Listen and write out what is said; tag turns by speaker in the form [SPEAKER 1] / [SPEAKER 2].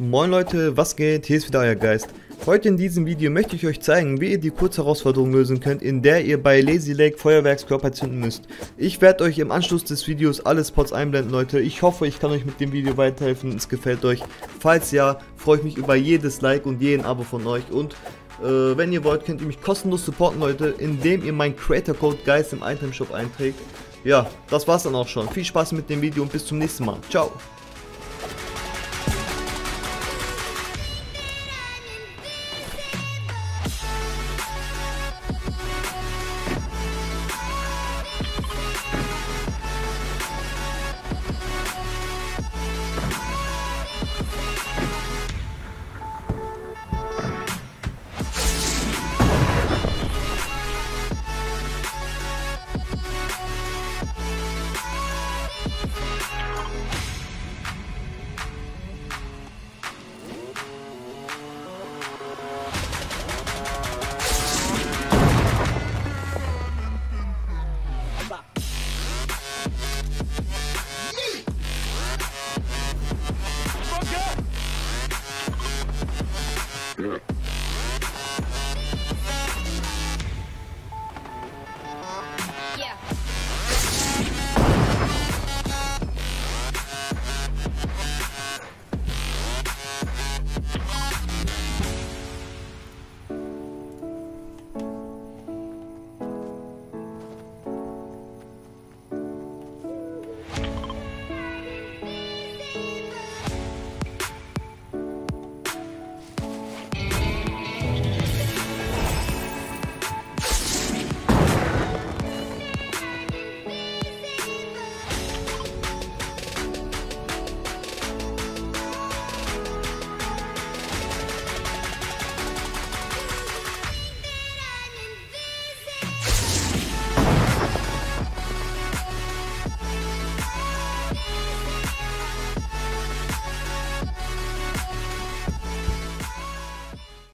[SPEAKER 1] Moin Leute, was geht? Hier ist wieder euer Geist. Heute in diesem Video möchte ich euch zeigen, wie ihr die Kurzherausforderung lösen könnt, in der ihr bei Lazy Lake Feuerwerkskörper zünden müsst. Ich werde euch im Anschluss des Videos alle Spots einblenden, Leute. Ich hoffe, ich kann euch mit dem Video weiterhelfen, es gefällt euch. Falls ja, freue ich mich über jedes Like und jeden Abo von euch. Und wenn ihr wollt, könnt ihr mich kostenlos supporten, Leute, indem ihr meinen Creator Code Geist im Item Shop einträgt. Ja, das war's dann auch schon. Viel Spaß mit dem Video und bis zum nächsten Mal. Ciao.